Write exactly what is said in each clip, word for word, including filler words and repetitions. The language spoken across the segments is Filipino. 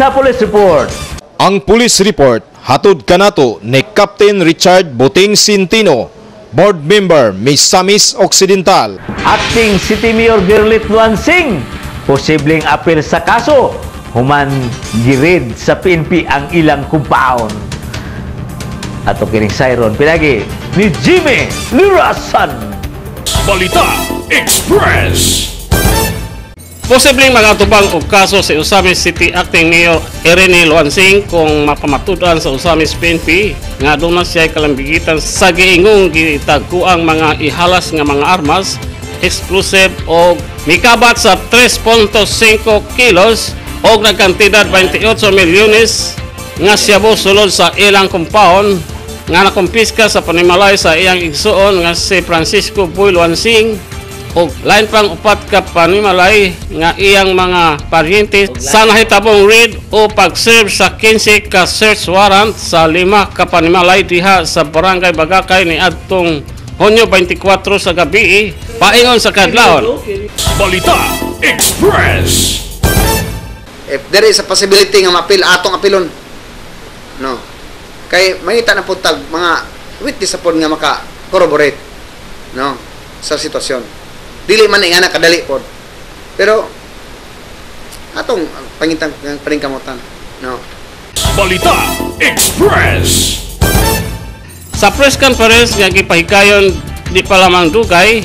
sa Police Report. Ang Police Report hatod kanato ni Captain Richard Buting Sintino, Board Member Misamis Occidental. Acting City Mayor Gerlit Luansing, posibleng apel sa kaso, human girid sa P N P ang ilang compound. Ato kining Siron pinagi ni Jimmy Lirasan. Balita Express. Posibleng magatubang og kaso sa Osamis City Acting Mayor Irene Luansing kung mapamatudan sa Osamis P N P nga doon na siya kalambigitan sa giingong gitagkuang mga ihalas nga mga armas, explosive o mikabat sa three point five kilos o nagkantidad twenty-eight milyones nga shabu sulod sa ilang compound nga nakumpiska sa panimalay sa iyang igsuon nga si Francisco Boy Luansing o lain pang upat ka panimalay nga iyang mga paryente sa nahitabong raid o pag-serve sa fifteen ka search warrant sa lima ka panimalay diha sa Barangay Bagakay ni adtong Hunyo twenty-four sa gabi paingon sa kadlawon. Balita Express. If there is a possibility nga mapil atong apilon, no, kay mangita na puntag mga witness po nga maka-corroborate, no, sa sitwasyon. Dili man nga nakadali po. Pero atong pangitang paningkamutan, no. Balita Express. Sa press conference nga gipahikayon di pa lamang dugay,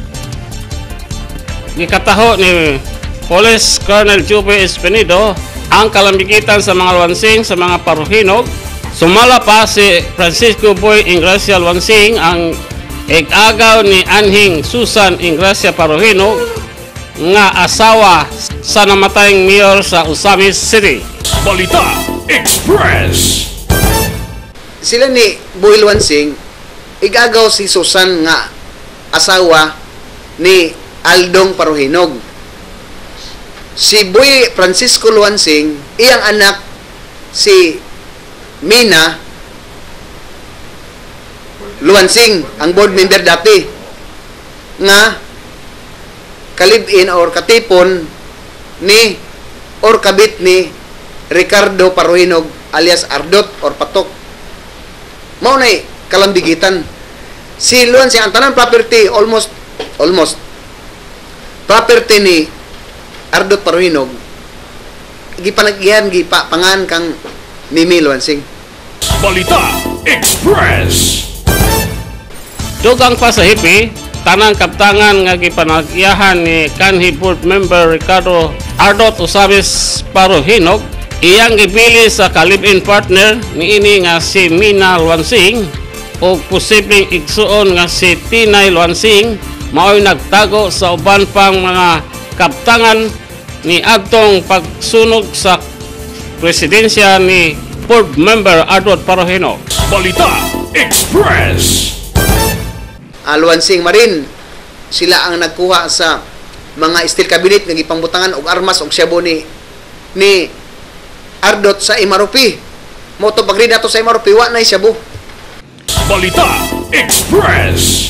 gikataho ni Police Colonel Jube Espinido ang kalambigitan sa mga Luansing sa mga paruhinog. Sumala pa si Francisco Boy Ingracia Luansing ang ig-agaw ni Anhing Susan Ingracia Paruhinog nga asawa sa namatayang mayor sa Osamis City. Balita Express. Sila ni Boy Luansing igagaw si Susan nga asawa ni Aldong Paruhinog. Si Boy Francisco Luansing, iyang anak si Mina Luansing, ang board member dati, nga kalib-in or katipon ni or kabit ni Ricardo Paruhinog alias Ardot or Patok. Mao nay kalambigitan. Si Luansing, ang tanang property almost almost property ni Ardot Paruhinog gipanagyan gipapangan kang Mimi Luansing. Balita Express. Dugang pa sa hipi, tanang kaptangan nga gipanagyahan ni kanhi board member Ricardo Ardot Osamis Paruhinog, iyang gibili sa kalib-in partner ni ini nga si Mina Luansing o posibleng igsuon nga si Tinay Luansing mao'y nagtago sa uban pang mga kaptangan ni adtong pagsunog sa presidensya ni board member Ardot Paruhinog. Balita Express. Uh, Luansing Marin, sila ang nagkuha sa mga steel cabinet nga gipangbutangan og armas og shabu ni ni Ardot sa Imarupi. Mo to pagri nato sa Imarupi wa nay shabu. Balita Express.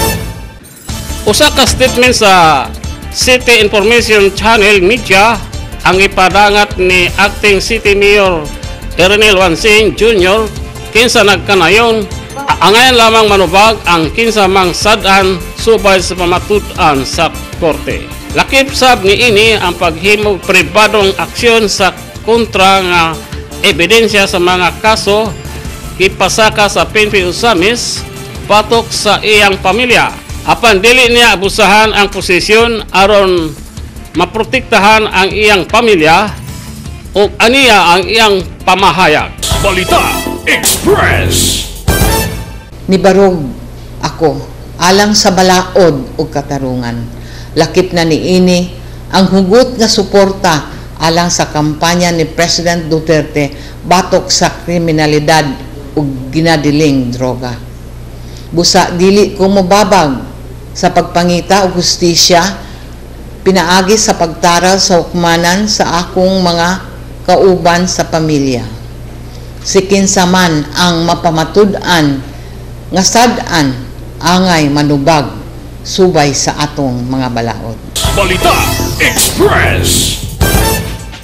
Usa ka statement sa City Information Channel Media ang ipadangat ni Acting City Mayor Irene Luansing Junior kinsa nagkanayon angayan lamang manubag ang kinsa mang sad-an subay sa pamatudan sa korte. Lakip sab ni ini ang paghimog pribadong aksyon sa kontra nga ebidensya sa mga kaso gipasaka sa P N P Osamis patok sa iyang pamilya. Apan dili niya abusahan ang posisyon aron maprotektahan ang iyang pamilya o aniya ang iyang pamahayag. Balita Express. Nibarog ako alang sa balaod o katarungan. Lakip na ni ini ang hugot nga suporta alang sa kampanya ni President Duterte batok sa kriminalidad o ginadiling droga. Busa dili ko mobabag sa pagpangita o hustisya, pinaagi sa pagtaral sa hukmanan sa akong mga kauban sa pamilya. Si kinsa man ang mapamatud-an nga sad-an angay manubag subay sa atong mga balaod. Balita Express.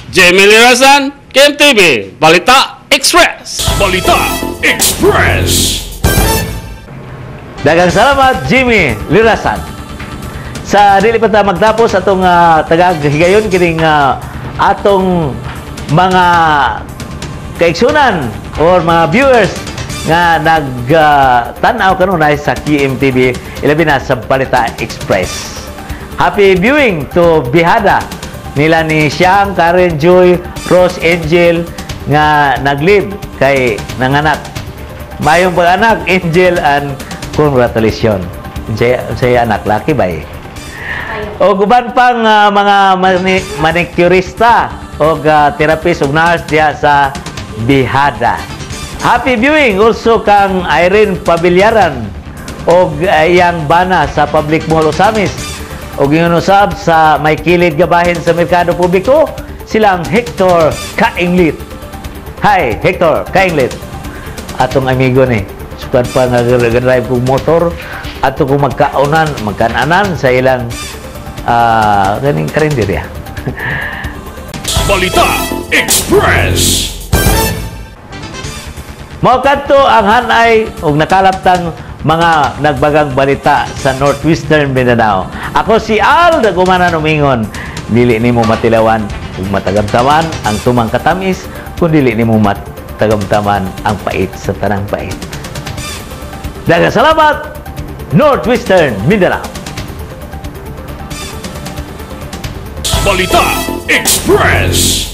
Jamie Lirasan, K M T V, Balita Express. Balita Express. Daghang salamat, Jimmy Lirasan. Sa dili pa ta magtapos atong uh, tagahigayon kining uh, atong mga kaigsunan or mga viewers nga nag-tanaw uh, kanunay sa K M T V, ilabi na sa Balita Express. Happy viewing to Bihada nila ni Siang, Karen, Joy, Rose, Angel nga nag-lead kay nanganak. Mayong pag-anak, Angel, and congratulations. Saya, saya anak laki ba eh? O guban pang uh, mga mani manicurista o uh, therapist o nurse diya sa Bihada. Happy viewing also kang Irene Pabilyaran o uh, iyang bana sa Public Mall Osamis o ginunusab sa may kilid gabahin sa merkado publiko silang Hector Kainglit. Hi, Hector Kainglit. Atong amigo ni. Sukat pa nga drive kong motor ato kung magkaunan, magkananan sa ilang uh, ganing karinderya. Balita Express. Mao kadto ang hanay og nakalaptang mga nagbagang balita sa Northwestern Mindanao. Ako si Al Dagumana Numingon. Dili nimo matilawan ug matagamtaman ang tumang katamis kun dili nimo matagamtaman ang pait sa tanang pait. Daghang salamat, Northwestern Mindanao. Balita Express.